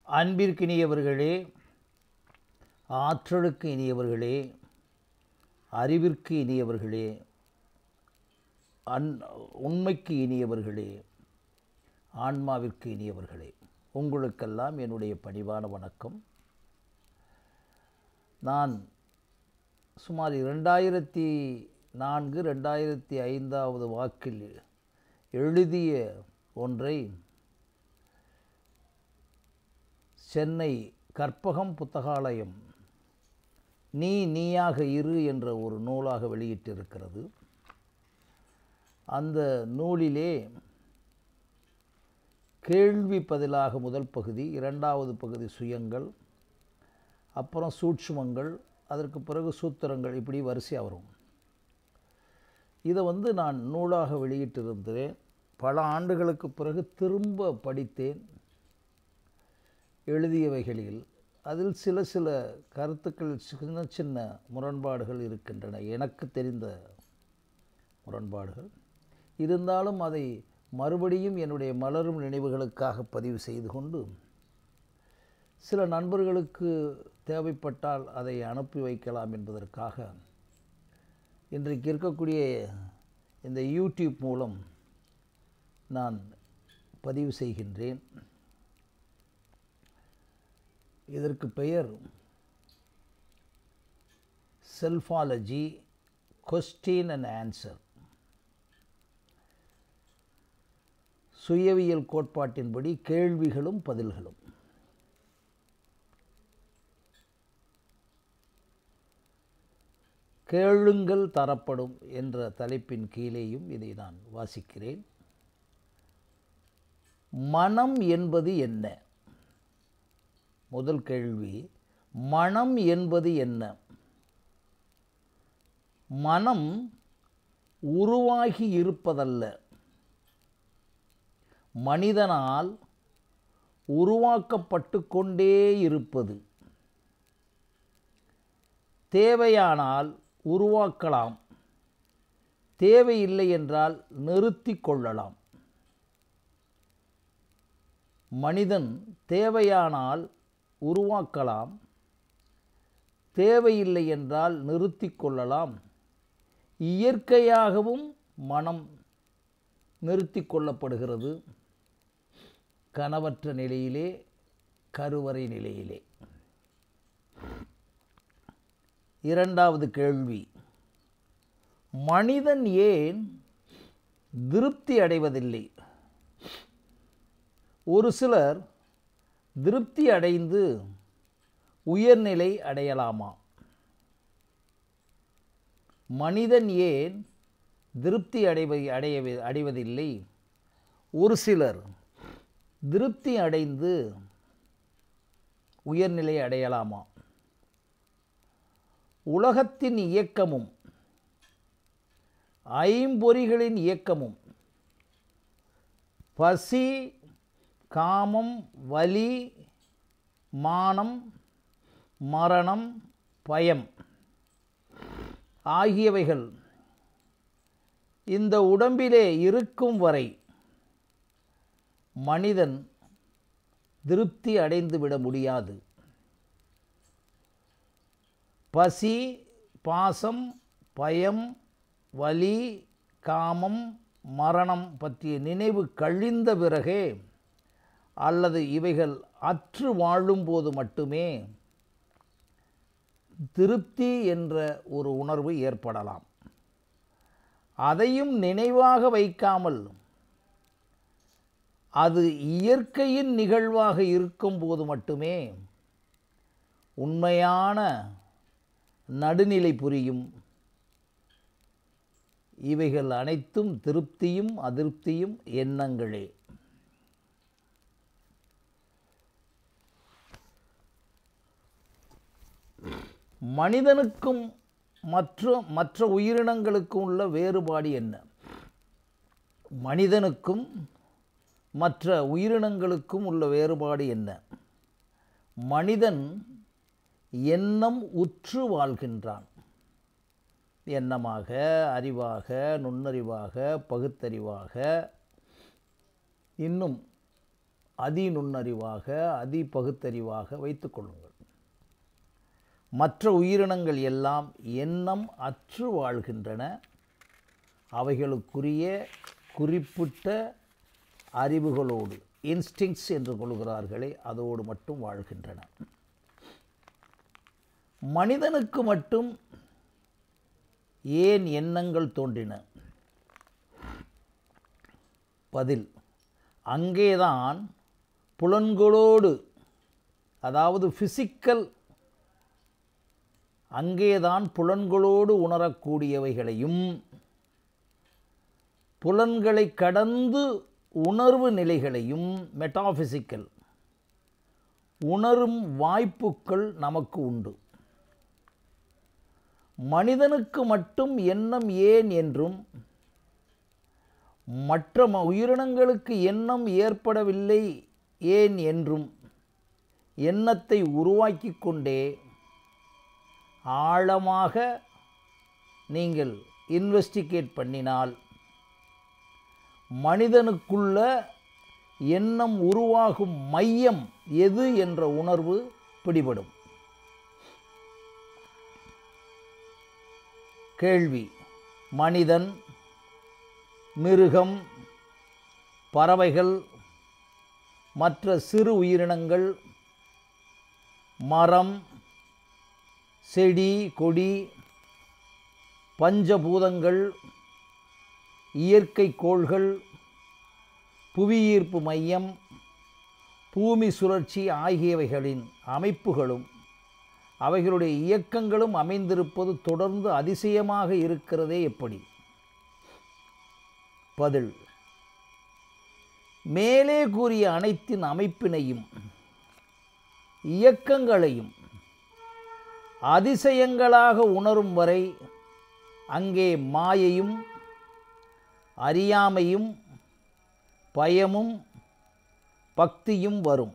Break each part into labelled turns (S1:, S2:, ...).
S1: அன்பிற்கு இனியவர்களே, ஆற்றலுக்கு இனியவர்களே, அறிவிற்கு இனியவர்களே, உண்மைக்கு இனியவர்களே, ஆன்மாவிற்கு இனியவர்களே, உங்களுக்கெல்லாம் என்னுடைய பணிவான வணக்கம். நான் சுமார் 2004-2005 வாக்கில் எழுதிய ஒன்றை சென்னை கற்பகம் புத்தகாலயம் நீயாக இரு என்ற ஒரு நூலாக வெளியிட்டிருக்கிறது. அந்த நூலிலே கேள்வி பதிலாக முதல் பகுதி, இரண்டாவது பகுதி சுயங்கள், அப்புறம் சூட்சுமங்கள், அதற்கு பிறகு சூத்திரங்கள், இப்படி வரிசையாக வரும். இதை நான் நூலாக வெளியிட்டிருந்தேன். பல ஆண்டுகளுக்கு பிறகு திரும்ப படித்தேன். எழுதியவைகளில் அதில் சில கருத்துக்கள், சின்ன சின்ன முரண்பாடுகள் இருக்கின்றன, எனக்கு தெரிந்த முரண்பாடுகள். இருந்தாலும் அதை மறுபடியும் என்னுடைய மலரும் நினைவுகளுக்காக பதிவு செய்து கொண்டு, சில நண்பர்களுக்கு தேவைப்பட்டால் அதை அனுப்பி வைக்கலாம் என்பதற்காக இன்றைக்கு இருக்கக்கூடிய இந்த யூடியூப் மூலம் நான் பதிவு செய்கின்றேன். இதற்கு பெயர் செல்ஃபாலஜி கொஸ்டின் அண்ட் ஆன்சர். சுயவியல் கோட்பாட்டின்படி கேள்விகளும் பதில்களும். கேளுங்கள் தரப்படும் என்ற தலைப்பின் கீழேயும் இதை நான் வாசிக்கிறேன். மனம் என்பது என்ன? முதல் கேள்வி, மனம் என்பது என்ன? மனம் உருவாகி இருப்பதல்ல, மனிதனால் உருவாக்கப்பட்டு கொண்டே இருப்பது. தேவையானால் உருவாக்கலாம், தேவையில்லை என்றால் நிறுத்தி கொள்ளலாம். மனிதன் தேவையானால் உருவாக்கலாம், தேவையில்லை என்றால் நிறுத்தி கொள்ளலாம். இயற்கையாகவும் மனம் நிறுத்தி கொள்ளப்படுகிறது, கனவற்ற நிலையிலே, கருவறை நிலையிலே. இரண்டாவது கேள்வி, மனிதன் ஏன் திருப்தி அடைவதில்லை? ஒரு சிலர் திருப்தி அடைந்து உயர்நிலை அடையலாமா? மனிதன் ஏன் திருப்தி அடைவதில்லை? ஒரு சிலர் திருப்தி அடைந்து உயர்நிலை அடையலாமா? உலகத்தின் இயக்கமும் ஐம்பொறிகளின் இயக்கமும் பசி, காமம், வலி, மானம், மரணம், பயம் ஆகியவைகள் இந்த உடம்பிலே இருக்கும் வரை மனிதன் திருப்தி அடைந்துவிட முடியாது. பசி, பாசம், பயம், வலி, காமம், மரணம் பற்றிய நினைவு கழிந்த பிறகே, அல்லது இவைகள் அற்று வாழும்போது மட்டுமே திருப்தி என்ற ஒரு உணர்வு ஏற்படலாம். அதையும் நினைவாக வைக்காமல் அது இயற்கையின் நிகழ்வாக இருக்கும்போது மட்டுமே உண்மையான நடுநிலை புரியும். இவைகள் அனைத்தும் திருப்தியும் அதிருப்தியும் எண்ணங்களே. மனிதனுக்கும் மற்ற உயிரினங்களுக்கும் உள்ள வேறுபாடு என்ன? மனிதனுக்கும் மற்ற உயிரினங்களுக்கும் உள்ள வேறுபாடு என்ன? மனிதன் எண்ணம் உற்று வாழ்கின்றான். எண்ணமாக, அறிவாக, நுண்ணறிவாக, பகுத்தறிவாக, இன்னும் அதிநுண்ணறிவாக அதிபகுத்தறிவாக வைத்துக்கொள்ளுங்கள். மற்ற உயிரினங்கள் எல்லாம் எண்ணம் அற்று வாழ்கின்றன. அவைகளுக்குரிய குறிப்பிட்ட அறிவுகளோடு, இன்ஸ்டிங்க்ட்ஸ் என்று கொள்கிறார்களே, அதோடு மட்டும் வாழ்கின்றன. மனிதனுக்கு மட்டும் ஏன் எண்ணங்கள் தோன்றின? பதில், அங்கேதான் புலன்களோடு, அதாவது ஃபிசிக்கல், அங்கேதான் புலன்களோடு உணரக்கூடியவைகளையும் புலன்களை கடந்து உணர்வு நிலைகளையும், மெட்டாஃபிசிக்கல் உணரும் வாய்ப்புகள் நமக்கு உண்டு. மனிதனுக்கு மட்டும் எண்ணம் ஏன் என்றும், மற்ற உயிரினங்களுக்கு எண்ணம் ஏற்படவில்லை ஏன் என்றும் எண்ணத்தை உருவாக்கி கொண்டே ஆழமாக நீங்கள் இன்வெஸ்டிகேட் பண்ணினால் மனிதனுக்குள்ள எண்ணம் உருவாகும் மையம் எது என்ற உணர்வு பிடிபடும். கேள்வி: மனிதன், மிருகம், பறவைகள், மற்ற சிறு உயிரினங்கள், மரம், செடி, கொடி, பஞ்சபூதங்கள், இயற்கை கோள்கள், புவியீர்ப்பு மையம், பூமி சுழற்சி ஆகியவைகளின் அமைப்புகளும் அவைகளுடைய இயக்கங்களும் அமைந்திருப்பது தொடர்ந்து அதிசயமாக இருக்கிறதே எப்படி? பதில்: மேலே கூறிய அனைத்தின் அமைப்பினையும் இயக்கங்களையும் அதிசயங்களாக உணரும் வரை அங்கே மாயையும் அறியாமையும் பயமும் பக்தியும் வரும்.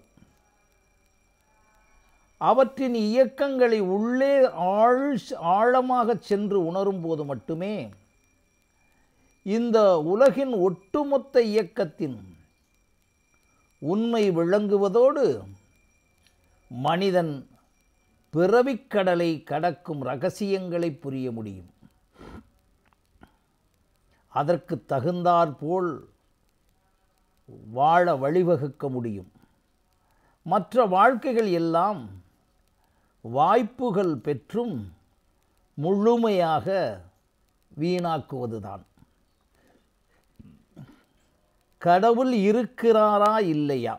S1: அவற்றின் இயக்கங்களை உள்ளே ஆழமாக சென்று உணரும் போது மட்டுமே இந்த உலகின் ஒட்டுமொத்த இயக்கத்தின் உண்மை விளங்குவதோடு மனிதன் பிறவிக்கடலை கடக்கும் இரகசியங்களை புரிய முடியும். அதற்கு தகுந்தாற்போல் வாழ வழிவகுக்க முடியும். மற்ற வாழ்க்கைகள் எல்லாம் வாய்ப்புகள் பெற்றும் முழுமையாக வீணாக்குவதுதான். கடவுள் இருக்கிறாரா இல்லையா?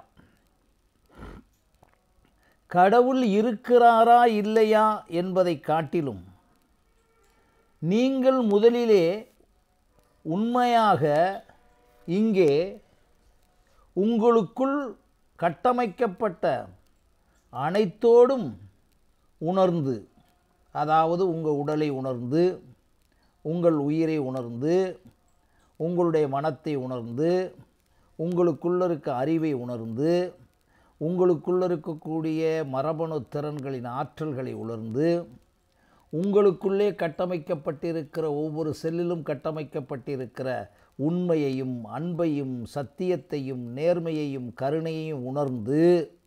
S1: கடவுள் இருக்கிறாரா இல்லையா என்பதை காட்டிலும் நீங்கள் முதலிலே உண்மையாக இங்கே உங்களுக்குள் கட்டமைக்கப்பட்ட அனைத்தோடும் உணர்ந்து, அதாவது உங்கள் உடலை உணர்ந்து, உங்கள் உயிரை உணர்ந்து, உங்களுடைய மனத்தை உணர்ந்து, உங்களுக்குள்ள இருக்க அறிவை உணர்ந்து, உங்களுக்குள்ள இருக்கக்கூடிய மரபணு திறன்களின் ஆற்றல்களை உணர்ந்து, உங்களுக்குள்ளே கட்டமைக்கப்பட்டிருக்கிற ஒவ்வொரு செல்லிலும் கட்டமைக்கப்பட்டிருக்கிற உண்மையையும் அன்பையும் சத்தியத்தையும் நேர்மையையும் கருணையையும் உணர்ந்து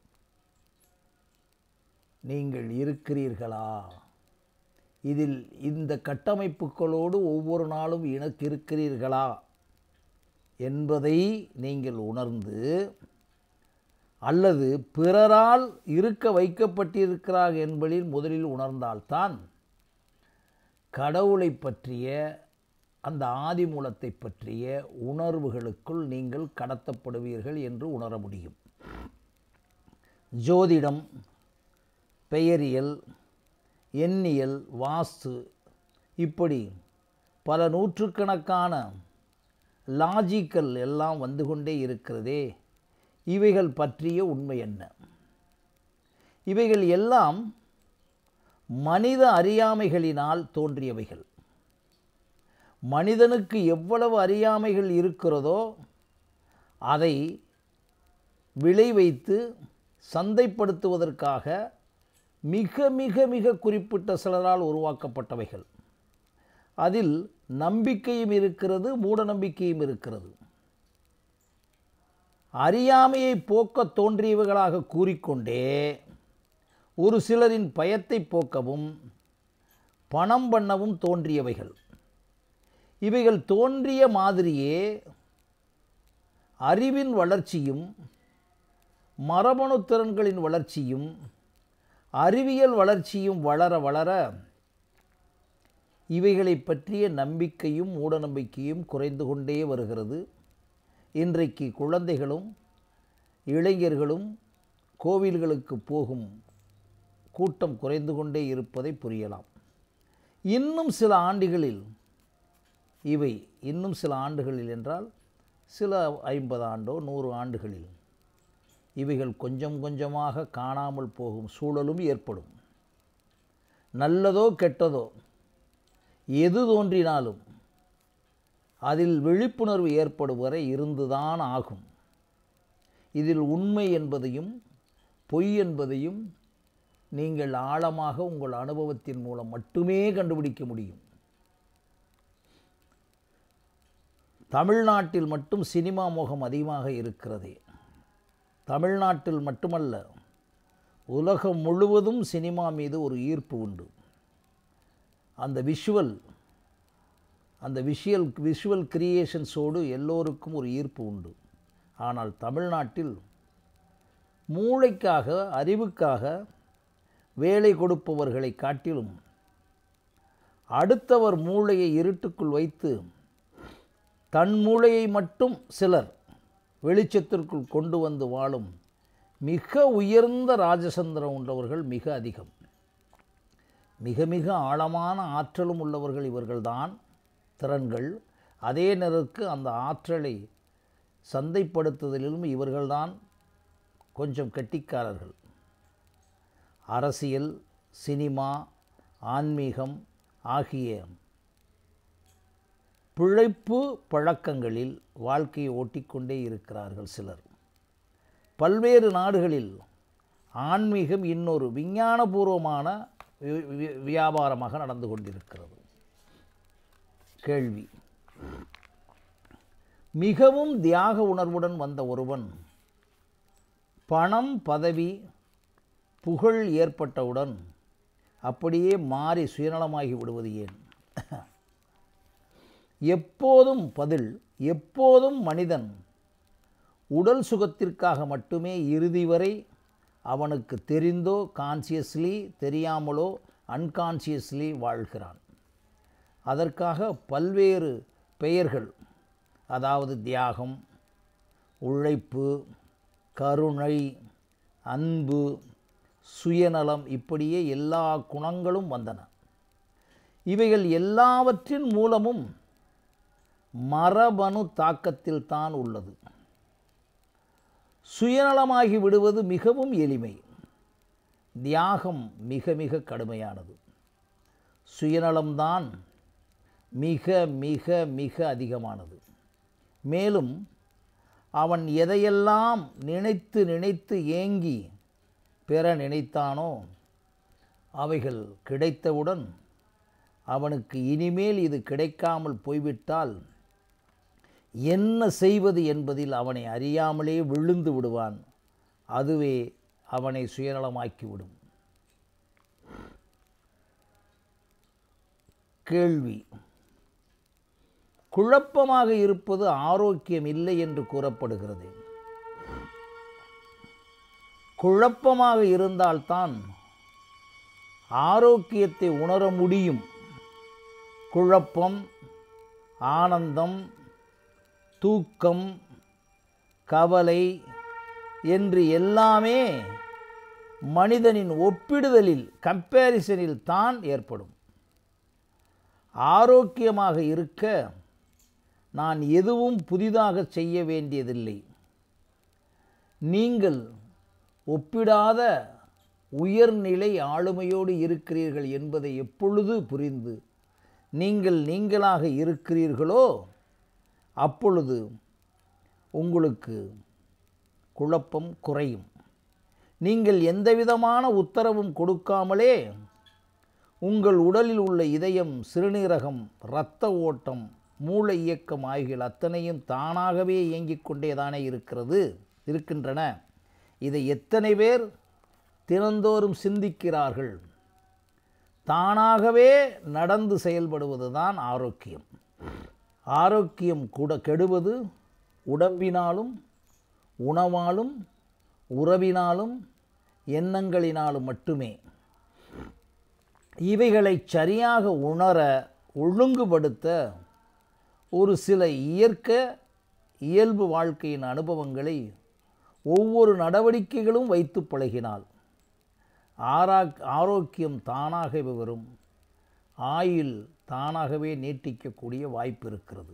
S1: நீங்கள் இருக்கிறீர்களா, இதில் இந்த கட்டமைப்புகளோடு ஒவ்வொரு நாளும் இருக்கிறீர்களா என்பதை நீங்கள் உணர்ந்து, அல்லது பிறரால் இருக்க வைக்கப்பட்டிருக்கிறார் என்பதில் முதலில் உணர்ந்தால்தான் கடவுளை பற்றிய அந்த ஆதிமூலத்தை பற்றிய உணர்வுகளுக்குள் நீங்கள் கடத்தப்படுவீர்கள் என்று உணர முடியும். ஜோதிடம், பெயரியல், எண்ணியல், வாஸ்து, இப்படி பல நூற்றுக்கணக்கான லாஜிக்கல் எல்லாம் வந்து கொண்டே இருக்கிறதே, இவைகள் பற்றிய உண்மை என்ன? இவைகள் எல்லாம் மனித அறியாமைகளினால் தோன்றியவைகள். மனிதனுக்கு எவ்வளவு அறியாமைகள் இருக்கிறதோ அதை விளைவைத்து சந்தைப்படுத்துவதற்காக மிக மிக மிக குறிப்பிட்ட சிலரால் உருவாக்கப்பட்டவைகள். அதில் நம்பிக்கையும் இருக்கிறது, மூட நம்பிக்கையும் இருக்கிறது. அறியாமையை போக்கத் தோன்றியவைகளாக கூறிக்கொண்டே ஒரு சிலரின் பயத்தை போக்கவும் பணம் பண்ணவும் தோன்றியவைகள். இவைகள் தோன்றிய மாதிரியே அறிவின் வளர்ச்சியும் மரபணு திறன்களின் வளர்ச்சியும் அறிவியல் வளர்ச்சியும் வளர வளர இவைகளை பற்றிய நம்பிக்கையும் மூடநம்பிக்கையும் குறைந்து கொண்டே வருகிறது. இன்றைக்கு குழந்தைகளும் இளைஞர்களும் கோவில்களுக்கு போகும் கூட்டம் குறைந்து கொண்டே இருப்பதை புரியலாம். இன்னும் சில ஆண்டுகளில் என்றால் சில 50 ஆண்டோ 100 ஆண்டுகளில் இவைகள் கொஞ்சம் கொஞ்சமாக காணாமல் போகும் சூழலும் ஏற்படும். நல்லதோ கெட்டதோ எது தோன்றினாலும் அதில் விழிப்புணர்வு ஏற்படும் வரை இருந்துதான் ஆகும். இதில் உண்மை என்பதையும் பொய் என்பதையும் நீங்கள் ஆழமாக உங்கள் அனுபவத்தின் மூலம் மட்டுமே கண்டுபிடிக்க முடியும். தமிழ்நாட்டில் மட்டும் சினிமா மோகம் அதிகமாக இருக்கிறது. தமிழ்நாட்டில் மட்டுமல்ல, உலகம் முழுவதும் சினிமா மீது ஒரு ஈர்ப்பு உண்டு. அந்த விஷுவல் கிரியேஷன்ஸோடு எல்லோருக்கும் ஒரு ஈர்ப்பு உண்டு. ஆனால் தமிழ்நாட்டில் மூளைக்காக அறிவுக்காக வேலை கொடுப்பவர்களை காட்டிலும் அடுத்தவர் மூளையை இருட்டுக்குள் வைத்து தன் மூளையை மட்டும் சிலர் வெளிச்சத்திற்குள் கொண்டு வந்து வாழும் மிக உயர்ந்த ராஜசந்திரம் உள்ளவர்கள் மிக அதிகம். மிக மிக ஆழமான ஆற்றலும் உள்ளவர்கள் இவர்கள்தான் திறன்கள். அதே நேரத்துக்கு அந்த ஆற்றலை சந்தைப்படுத்துதலிலும் இவர்கள்தான் கொஞ்சம் கெட்டிக்காரர்கள். அரசியல், சினிமா, ஆன்மீகம் ஆகிய பிழைப்பு பழக்கங்களில் வாழ்க்கையை ஓட்டிக்கொண்டே இருக்கிறார்கள் சிலர். பல்வேறு நாடுகளில் ஆன்மீகம் இன்னொரு விஞ்ஞானபூர்வமான வியாபாரமாக நடந்து கொண்டிருக்கிறது. கேள்வி: மிகவும் தியாக உணர்வுடன் வந்த ஒருவன் பணம், பதவி, புகழ் ஏற்பட்டவுடன் அப்படியே மாறி சுயநலமாகி விடுவது ஏன்? எப்போதும் மனிதன் உடல் சுகத்திற்காக மட்டுமே இறுதி வரை அவனுக்கு தெரிந்தோ கான்சியஸ்லி தெரியாமலோ அன்கான்சியஸ்லி வாழ்கிறான். அதற்காக பல்வேறு பெயர்கள், அதாவது தியாகம், உழைப்பு, கருணை, அன்பு, சுயநலம், இப்படியே எல்லா குணங்களும் வந்தன. இவைகள் எல்லாவற்றின் மூலமும் மரபணு தாக்கத்தில் தான் உள்ளது. சுயநலமாகி விடுவது மிகவும் எளிமை. தியாகம் மிக மிக கடுமையானது. சுயநலம்தான் மிக மிக மிக அதிகமானது. மேலும் அவன் எதையெல்லாம் நினைத்து நினைத்து ஏங்கி பெற நினைத்தானோ அவைகள் கிடைத்தவுடன் அவனுக்கு இனிமேல் இது கிடைக்காமல் போய்விட்டால் என்ன செய்வது என்பதில் அவனை அறியாமலே விழுந்து விடுவான். அதுவே அவனை சுயநலமாக்கிவிடும். கேள்வி: குழப்பமாக இருப்பது ஆரோக்கியம் இல்லை என்று கூறப்படுகிறது. குழப்பமாக இருந்தால்தான் ஆரோக்கியத்தை உணர முடியும். குழப்பம், ஆனந்தம், தூக்கம், கவலை என்று எல்லாமே மனிதனின் ஒப்பிடுதலில், கம்பேரிசனில் தான் ஏற்படும். ஆரோக்கியமாக இருக்க நான் எதுவும் புதிதாக செய்ய வேண்டியதில்லை. நீங்கள் ஒப்பிடாத உயர்நிலை ஆளுமையோடு இருக்கிறீர்கள் என்பதை எப்பொழுது புரிந்து நீங்கள் நீங்களாக இருக்கிறீர்களோ அப்பொழுது உங்களுக்கு குழப்பம் குறையும். நீங்கள் எந்தவிதமான உத்தரவும் கொடுக்காமலே உங்கள் உடலில் உள்ள இதயம், சிறுநீரகம், இரத்த ஓட்டம் மூளை இயக்கம் ஆகிய அத்தனையும் தானாகவே இயங்கிக் கொண்டேதானே இருக்கின்றன. இதை எத்தனை பேர் தினந்தோறும் சிந்திக்கிறார்கள்? தானாகவே நடந்து செயல்படுவது தான் ஆரோக்கியம். ஆரோக்கியம் கூட கெடுவது உடம்பினாலும் உணவாலும் உறவினாலும் எண்ணங்களினாலும் மட்டுமே. இவைகளை சரியாக உணர ஒழுங்குபடுத்த ஒரு சில இயல்பு வாழ்க்கையின் அனுபவங்களை ஒவ்வொரு நடவடிக்கைகளும் வைத்து பழகினால் ஆரோக்கியம் தானாகவே வரும். ஆயுள் தானாகவே நீட்டிக்கக்கூடிய வாய்ப்பு இருக்கிறது.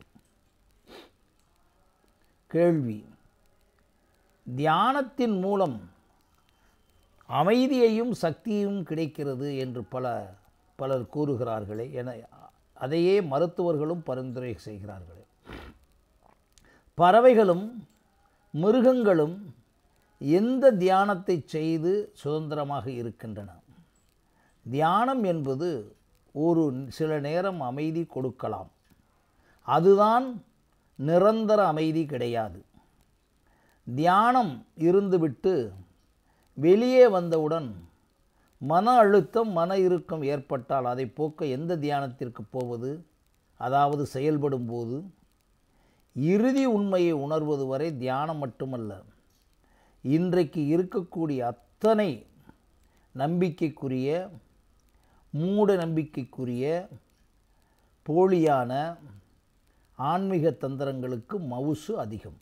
S1: கேள்வி: தியானத்தின் மூலம் அமைதியையும் சக்தியும் கிடைக்கிறது என்று பலர் கூறுகிறார்களே, அதையே மருத்துவர்களும் பரிந்துரை செய்கிறார்களே. பறவைகளும் மிருகங்களும் எந்த தியானத்தை செய்து சுதந்திரமாக இருக்கின்றன? தியானம் என்பது ஒரு சில நேரம் அமைதி கொடுக்கலாம். அதுதான் நிரந்தர அமைதி கிடையாது. தியானம் இருந்துவிட்டு வெளியே வந்தவுடன் மன அழுத்தம், மன இறுக்கம் ஏற்பட்டால் அதை போக்க எந்த தியானத்திற்கு போவது? அதாவது செயல்படும் போது இறுதி உண்மையை உணர்வது வரை தியானம் மட்டுமல்ல, இன்றைக்கு இருக்கக்கூடிய அத்தனை நம்பிக்கைக்குரிய, மூட நம்பிக்கைக்குரிய, போலியான ஆன்மீக தந்திரங்களுக்கு மவுசு அதிகம்.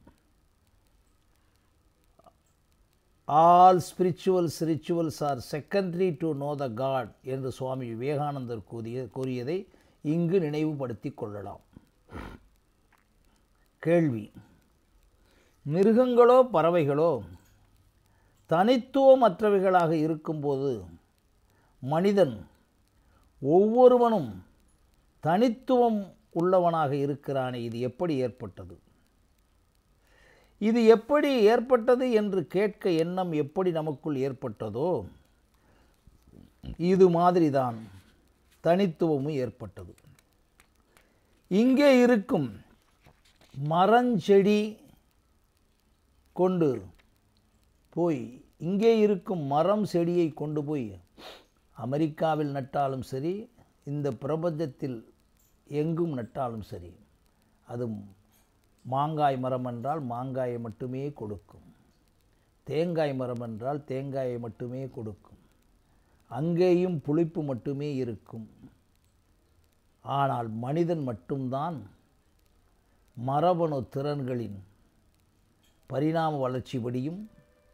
S1: All rituals are secondary to know the god என்று சுவாமி விவேகானந்தர் கூறியதை இங்கு நினைவுபடுத்தி கொள்ளலாம். கேள்வி: மிருகங்களோ பறவைகளோ தனித்துவமற்றவைகளாக இருக்கும்போது மனிதன் ஒவ்வொருவனும் தனித்துவம் உள்ளவனாக இருக்கிறானே, இது எப்படி ஏற்பட்டது? இது எப்படி ஏற்பட்டது என்று கேட்க எண்ணம் எப்படி நமக்குள் ஏற்பட்டதோ இது மாதிரிதான் தனித்துவமும் ஏற்பட்டது. இங்கே இருக்கும் மரஞ்செடி கொண்டு போய், இங்கே இருக்கும் மரம் செடியை கொண்டு போய் அமெரிக்காவில் நட்டாலும் சரி, இந்த பிரபஞ்சத்தில் எங்கும் நட்டாலும் சரி, அது மாங்காய் மரம் என்றால் மாங்காயை மட்டுமே கொடுக்கும். தேங்காய் மரம் என்றால் தேங்காயை மட்டுமே கொடுக்கும். அங்கேயும் புளிப்பு மட்டுமே இருக்கும். ஆனால் மனிதன் மட்டும்தான் மரபணு திறன்களின் பரிணாம வளர்ச்சிப்படியும்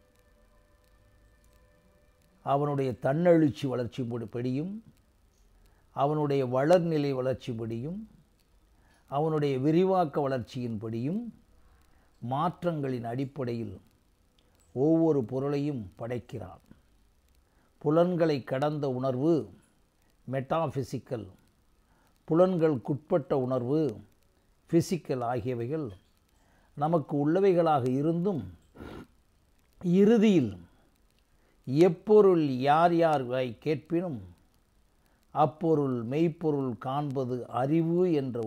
S1: அவனுடைய தன்னெழுச்சி வளர்ச்சிப்படியும் அவனுடைய வளர்நிலை வளர்ச்சிப்படியும் அவனுடைய விரிவாக்க வளர்ச்சியின்படியும் மாற்றங்களின் அடிப்படையில் ஒவ்வொரு பொருளையும் படைக்கிறான். புலன்களை கடந்த உணர்வு மெட்டாஃபிசிக்கல், புலன்களுக்குட்பட்ட உணர்வு ஃபிசிக்கல் ஆகியவைகள் நமக்கு உள்ளவைகளாக இருந்தும் இறுதியில் எப்பொருள் யார் கேட்பினும் அப்பொருள் மெய்ப்பொருள் காண்பது அறிவு என்ற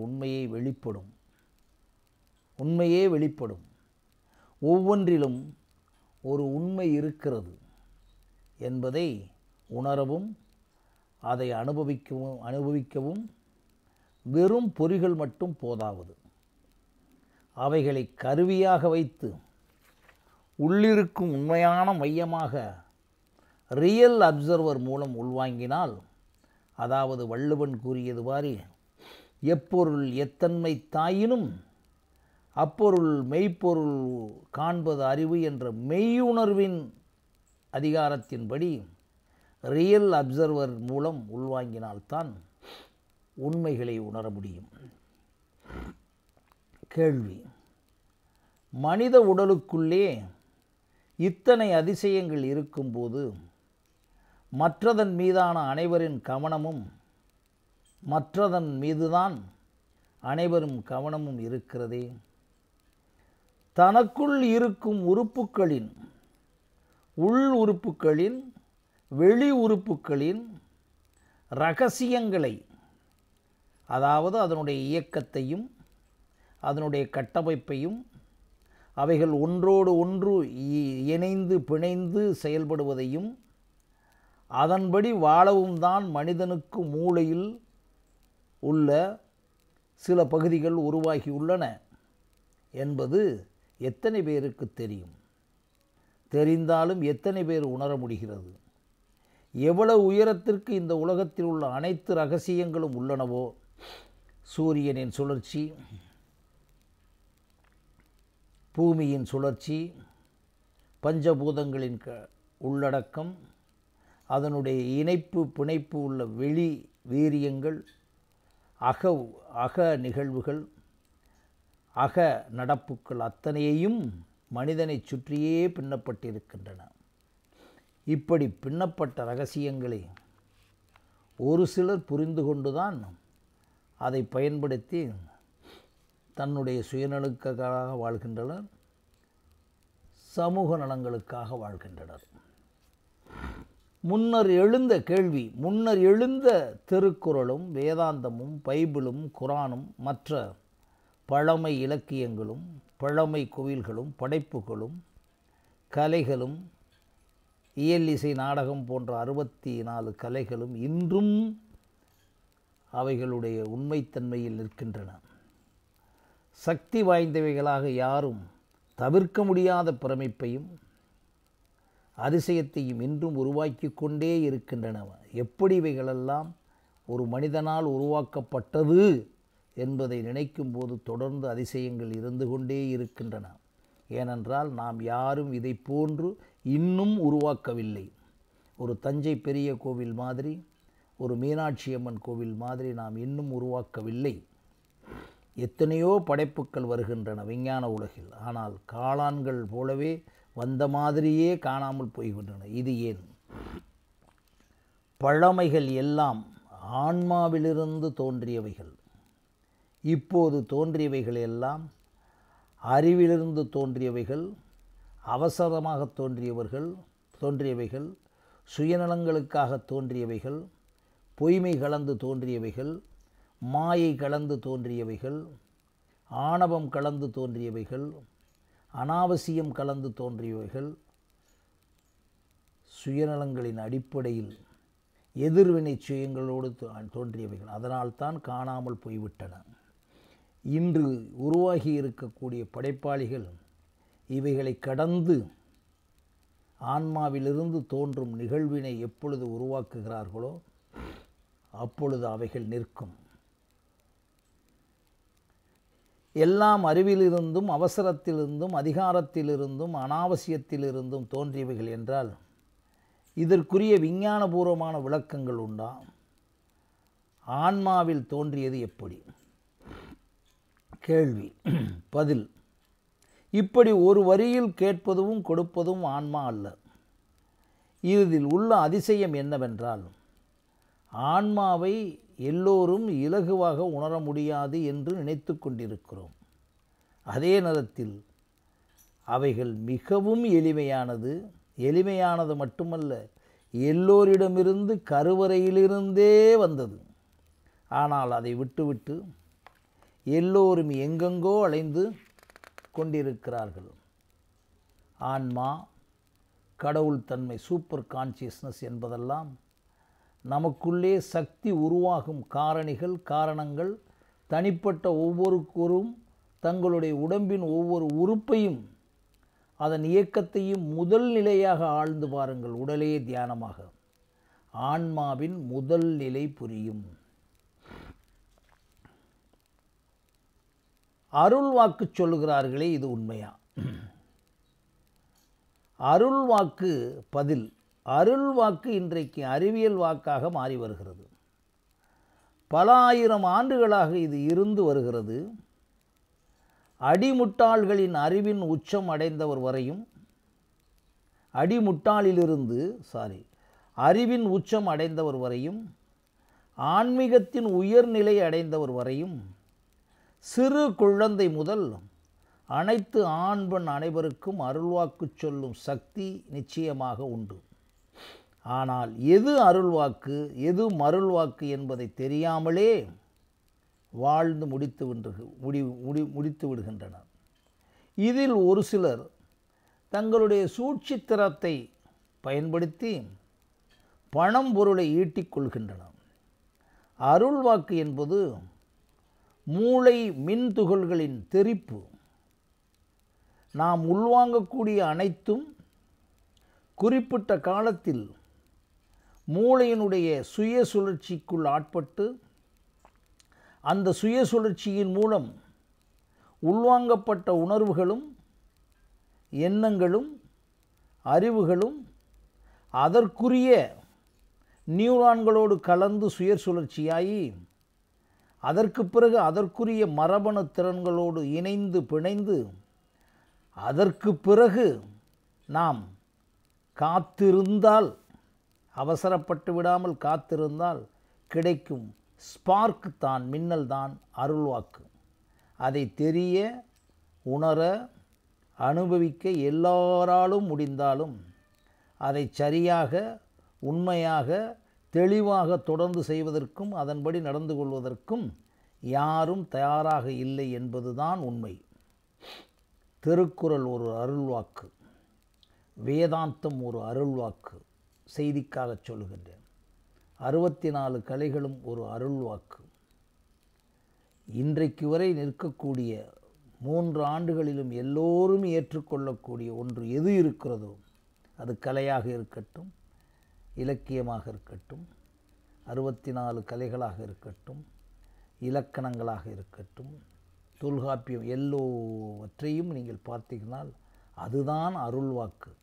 S1: உண்மையே வெளிப்படும். ஒவ்வொன்றிலும் ஒரு உண்மை இருக்கிறது என்பதை உணரவும் அதை அனுபவிக்கவும் வெறும் பொறிகள் மட்டும் போதாது. அவைகளை கருவியாக வைத்து உள்ளிருக்கும் உண்மையான மையமாக ரியல் அப்சர்வர் மூலம் உள்வாங்கினால், அதாவது வள்ளுவன் கூறியது மாதிரி எப்பொருள் எத்தன்மை தாயினும் அப்பொருள் மெய்ப்பொருள் காண்பது அறிவு என்ற மெய்யுணர்வின் அதிகாரத்தின்படி ரியல் அப்சர்வர் மூலம் உள்வாங்கினால்தான் உண்மைகளை உணர முடியும். கேள்வி: மனித உடலுக்குள்ளே இத்தனை அதிசயங்கள் இருக்கும்போது மற்றதன் மீதான அனைவரின் கவனமும் மற்றதன் மீதுதான் அனைவரும் கவனமும் இருக்கிறதே. தனக்குள் இருக்கும் உறுப்புகளின், உள் உறுப்புகளின், வெளி உறுப்புகளின் இரகசியங்களை, அதாவது அதனுடைய இயக்கத்தையும் அதனுடைய கட்டமைப்பையும் அவைகள் ஒன்றோடு ஒன்று இணைந்து பிணைந்து செயல்படுவதையும் அதன்படி வாழவும் தான் மனிதனுக்கு மூளையில் உள்ள சில பகுதிகள் உருவாகியுள்ளன என்பது எத்தனை பேருக்கு தெரியும்? தெரிந்தாலும் எத்தனை பேர் உணர முடிகிறது? எவ்வளவு உயரத்திற்கு இந்த உலகத்தில் உள்ள அனைத்து ரகசியங்களும் உள்ளனவோ, சூரியனின் சுழற்சி, பூமியின் சுழற்சி, பஞ்சபூதங்களின் உள்ளடக்கம், அதனுடைய இணைப்பு பிணைப்பு உள்ள வெளி வீரியங்கள், அக நிகழ்வுகள், அக நடப்புக்கள் அத்தனையையும் மனிதனை சுற்றியே பின்னப்பட்டிருக்கின்றன. இப்படி பின்னப்பட்ட ரகசியங்களை ஒரு சிலர் புரிந்து கொண்டுதான் அதை பயன்படுத்தி தன்னுடைய சுயநலனுக்காக வாழ்கின்றனர், சமூக நலங்களுக்காக வாழ்கின்றனர். முன்னர் எழுந்த திருக்குறளும் வேதாந்தமும் பைபிளும் குரானும் மற்ற பழமை இலக்கியங்களும் பழமை கோவில்களும் படைப்புகளும் கலைகளும் இயல் இசை நாடகம் போன்ற 64 கலைகளும் இன்றும் அவைகளுடைய உண்மைத்தன்மையில் நிற்கின்றன. சக்தி வாய்ந்தவைகளாக யாரும் தவிர்க்க முடியாத பிரமிப்பையும் அதிசயத்தையும் இன்றும் உருவாக்கி கொண்டே இருக்கின்றன. எப்படி இவைகளெல்லாம் ஒரு மனிதனால் உருவாக்கப்பட்டது என்பதை நினைக்கும் போது தொடர்ந்து அதிசயங்கள் இருந்து கொண்டே இருக்கின்றன. ஏனென்றால் நாம் யாரும் இதை போன்று இன்னும் உருவாக்கவில்லை. ஒரு தஞ்சை பெரிய கோவில் மாதிரி, ஒரு மீனாட்சி அம்மன் கோவில் மாதிரி நாம் இன்னும் உருவாக்கவில்லை. எத்தனையோ படைப்புகள் வருகின்றன விஞ்ஞான உலகில். ஆனால் காளான்கள் போலவே வந்த மாதிரியே காணாமல் போய்கின்றன. இது ஏன்? பழமைகள் எல்லாம் ஆன்மாவிலிருந்து தோன்றியவைகள். இப்போது தோன்றியவைகள் எல்லாம் அறிவிலிருந்து தோன்றியவைகள், அவசரமாக தோன்றியவைகள், சுயநலங்களுக்காக தோன்றியவைகள், பொய்மை கலந்து தோன்றியவைகள், மாயை கலந்து தோன்றியவைகள், ஆணவம் கலந்து தோன்றியவைகள், அனாவசியம் கலந்து தோன்றியவைகள், சுயநலங்களின் அடிப்படையில் எதிர்வினை சுயங்களோடு தோன்றியவைகள். அதனால்தான் காணாமல் போய்விட்டன. இன்று உருவாகி இருக்கக்கூடிய படைப்பாளிகள் இவைகளை கடந்து ஆன்மாவிலிருந்து தோன்றும் நிகழ்வினை எப்பொழுது உருவாக்குகிறார்களோ அப்பொழுது அவைகள் நிற்கும். எல்லாம் அறிவிலிருந்தும் அவசரத்திலிருந்தும் அதிகாரத்திலிருந்தும் அனாவசியத்திலிருந்தும் தோன்றியவைகள் என்றால் இதற்குரிய விஞ்ஞானபூர்வமான விளக்கங்கள் உண்டா? ஆன்மாவில் தோன்றியது எப்படி? கேள்வி. பதில். இப்படி ஒரு வரியில் கேட்பதும் கொடுப்பதும் ஆன்மா அல்ல. இதில் உள்ள அதிசயம் என்னவென்றால், ஆன்மாவை எல்லோரும் இலகுவாக உணர முடியாது என்று நினைத்து கொண்டிருக்கிறோம். அதே நேரத்தில் அவைகள் மிகவும் எளிமையானது மட்டுமல்ல, எல்லோரிடமிருந்து கருவறையிலிருந்தே வந்தது. ஆனால் அதை விட்டுவிட்டு எல்லோரும் எங்கெங்கோ அலைந்து கொண்டிருக்கிறார்கள். ஆன்மா, கடவுள் தன்மை, சூப்பர் கான்சியஸ்னஸ் என்பதெல்லாம் நமக்குள்ளே சக்தி உருவாகும் காரணங்கள் தனிப்பட்ட ஒவ்வொருவரும் தங்களுடைய உடம்பின் ஒவ்வொரு உறுப்பையும் அதன் இயக்கத்தையும் முதல் நிலையாக ஆழ்ந்து பாருங்கள். உடலே தியானமாக ஆன்மாவின் முதல் நிலை புரியும். அருள் வாக்கு சொல்லுகிறார்களே, இது உண்மையா? அருள் வாக்கு. பதில். அருள் வாக்கு இன்றைக்கு அறிவியல் வாக்காக மாறி வருகிறது. பல ஆயிரம் ஆண்டுகளாக இது இருந்து வருகிறது. அடிமுட்டாள்களின் அறிவின் உச்சம் அடைந்தவர் வரையும், அறிவின் உச்சம் அடைந்தவர் வரையும், ஆன்மீகத்தின் உயர்நிலை அடைந்தவர் வரையும், சிறு குழந்தை முதல் அனைத்து ஆண் பெண் அனைவருக்கும் அருள்வாக்கு சொல்லும் சக்தி நிச்சயமாக உண்டு. ஆனால் எது அருள்வாக்கு எது மருள்வாக்கு என்பதை தெரியாமலே வாழ்ந்து முடித்து விடுகின்றனர். இதில் ஒரு சிலர் தங்களுடைய சூழ்ச்சித்திரத்தை பயன்படுத்தி பணம் பொருளை ஈட்டிக் கொள்கின்றனர். அருள்வாக்கு என்பது மூளை மின் துகள்களின் தெறிப்பு. நாம் உள்வாங்கக்கூடிய அனைத்தும் குறிப்பிட்ட காலத்தில் மூளையினுடைய சுய சுழற்சிக்குள் ஆட்பட்டு அந்த சுய சுழற்சியின் மூலம் உள்வாங்கப்பட்ட உணர்வுகளும் எண்ணங்களும் அறிவுகளும் அதற்குரிய நியூரான்களோடு கலந்து சுய சுழற்சியாகி அதற்கு பிறகு அதற்குரிய மரபணு திறன்களோடு இணைந்து பிணைந்து அதற்கு பிறகு நாம் காத்திருந்தால், அவசரப்பட்டு விடாமல் காத்திருந்தால் கிடைக்கும் ஸ்பார்க் தான், மின்னல் தான் அருள்வாக்கு. அதை தெரிய, உணர, அனுபவிக்க எல்லாராலும் முடிந்தாலும் அதை சரியாக, உண்மையாக, தெளிவாக தொடர்ந்து செய்வதற்கும் அதன்படி நடந்து கொள்வதற்கும் யாரும் தயாராக இல்லை என்பதுதான் உண்மை. திருக்குறள் ஒரு அருள்வாக்கு, வேதாந்தம் ஒரு அருள்வாக்கு. செய்திக்காக சொல்லுகின்றேன். 64 கலைகளும் ஒரு அருள்வாக்கு. இன்றைக்கு வரை நிற்கக்கூடிய 3 ஆண்டுகளிலும் எல்லோரும் ஏற்றுக்கொள்ளக்கூடிய ஒன்று எது இருக்கிறதோ அது கலையாக இருக்கட்டும், இலக்கியமாக இருக்கட்டும், 64 கலைகளாக இருக்கட்டும், இலக்கணங்களாக இருக்கட்டும், தொல்காப்பியம், எல்லோவற்றையும் நீங்கள் பார்த்தீங்கனால் அதுதான் அருள்வாக்கு.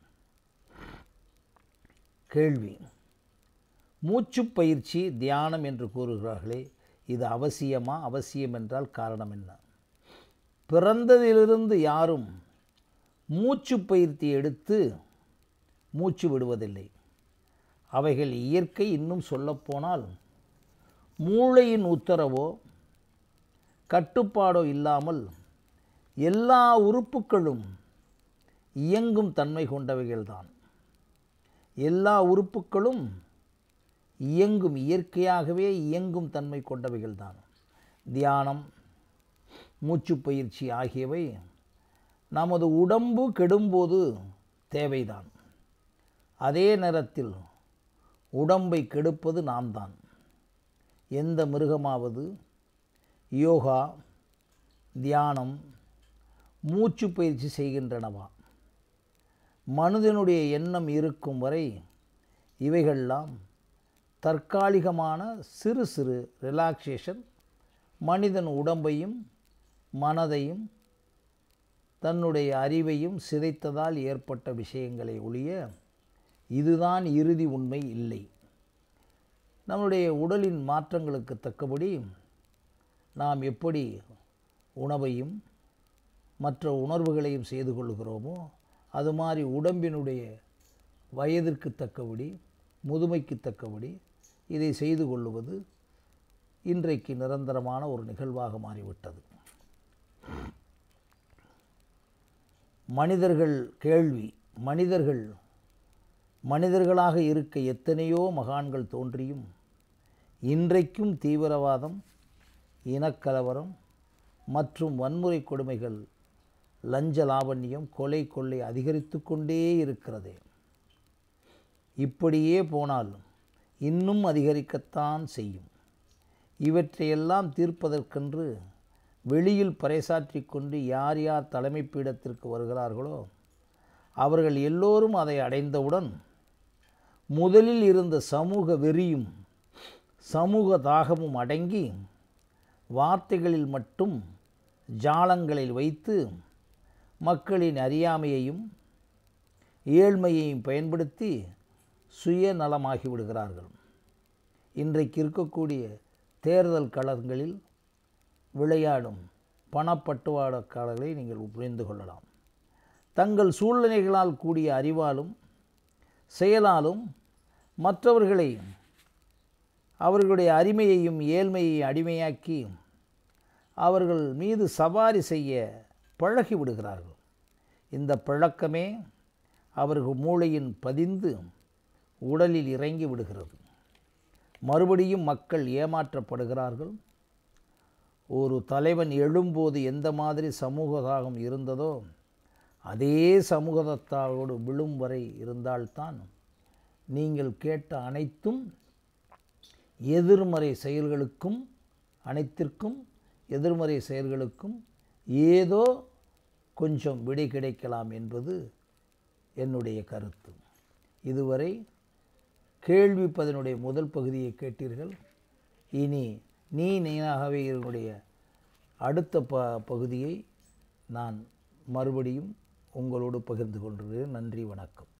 S1: கேள்வி: மூச்சு பயிற்சி தியானம் என்று கூறுகிறார்களே, இது அவசியமா? அவசியம் என்றால் காரணம் என்ன? பிறந்ததிலிருந்து யாரும் மூச்சு பயிற்சி எடுத்து மூச்சு விடுவதில்லை. அவைகள் இயற்கை. இன்னும் சொல்லப்போனால் மூளையின் உத்தரவோ கட்டுப்பாடோ இல்லாமல் எல்லா உறுப்புகளும் இயங்கும் தன்மை கொண்டவைகள்தான். எல்லா உறுப்புகளும் இயங்கும், இயற்கையாகவே இயங்கும் தன்மை கொண்டவைகள்தான். தியானம், மூச்சு பயிற்சி ஆகியவை நமது உடம்பு கெடும்போது தேவைதான். அதே நேரத்தில் உடம்பை கெடுப்பது நாம் தான். எந்த மிருகமாவது யோகா, தியானம், மூச்சு பயிற்சி செய்கின்றனவா? மனிதனுடைய எண்ணம் இருக்கும் வரை இவைகள்லாம் தற்காலிகமான சிறு சிறு ரிலாக்ஸேஷன், மனிதன் உடம்பையும் மனதையும் தன்னுடைய அறிவையும் சிதைத்ததால் ஏற்பட்ட விஷயங்களை ஒழிய இதுதான் இறுதி உண்மை இல்லை. நம்முடைய உடலின் மாற்றங்களுக்கு தக்கபடி நாம் எப்படி உணவையும் மற்ற உணர்வுகளையும் செய்து கொள்கிறோமோ அது மாதிரி உடம்பினுடைய வயதிற்கு தக்கபடி, முதுமைக்கு தக்கபடி இதை செய்து கொள்ளுவது இன்றைக்கு நிரந்தரமான ஒரு நிகழ்வாக மாறிவிட்டது. மனிதர்கள் கேள்வி: மனிதர்களாக இருக்க எத்தனையோ மகான்கள் தோன்றியும் இன்றைக்கும் தீவிரவாதம், இனக்கலவரம் மற்றும் வன்முறை கொடுமைகள், லஞ்ச லாவண்யம், கொலை கொள்ளை அதிகரித்து கொண்டே இருக்கிறது. இப்படியே போனால் இன்னும் அதிகரிக்கத்தான் செய்யும். இவற்றையெல்லாம் தீர்ப்பதற்கென்று வெளியில் பறைசாற்றி கொண்டு யார் யார் தலைமை பீடத்திற்கு வருகிறார்களோ அவர்கள் எல்லோரும் அதை அடைந்தவுடன் முதலில் இருந்த சமூக வெறியும் சமூக தாகமும் அடங்கி வார்த்தைகளில் மட்டும் ஜாலங்களில் வைத்து மக்களின் அறியாமையையும் ஏழ்மையையும் பயன்படுத்தி சுயநலமாகி விடுகிறார்கள். இன்றைக்கு இருக்கக்கூடிய தேர்தல் களங்களில் விளையாடும் பணப்பட்டுவாடக்காரர்களை நீங்கள் புரிந்து கொள்ளலாம். தங்கள் சூழ்நிலைகளால் கூடிய அறிவாலும் செயலாலும் மற்றவர்களை அவர்களுடைய அடிமையையும் ஏழ்மையை அடிமையாக்கி அவர்கள் மீது சவாரி செய்ய பழகி விடுகிறார்கள். இந்த பழக்கமே அவர்கள் மூளையின் பதிந்து உடலில் இறங்கி விடுகிறது. மறுபடியும் மக்கள் ஏமாற்றப்படுகிறார்கள். ஒரு தலைவன் எழும்போது எந்த மாதிரி சமூக தாகம் இருந்ததோ அதே சமூகத்தாரோடு விழும் வரை இருந்தால்தான் நீங்கள் கேட்ட அனைத்தும் எதிர்மறை செயல்களுக்கும் அனைத்திற்கும் எதிர்மறை செயல்களுக்கும் ஏதோ கொஞ்சம் விடை கிடைக்கலாம் என்பது என்னுடைய கருத்து. இதுவரை கேள்விப்பதனுடைய முதல் பகுதியை கேட்டீர்கள். இனி நீனாகவே இதனுடைய அடுத்த பகுதியை நான் மறுபடியும் உங்களோடு பகிர்ந்து கொள்கிறேன். நன்றி, வணக்கம்.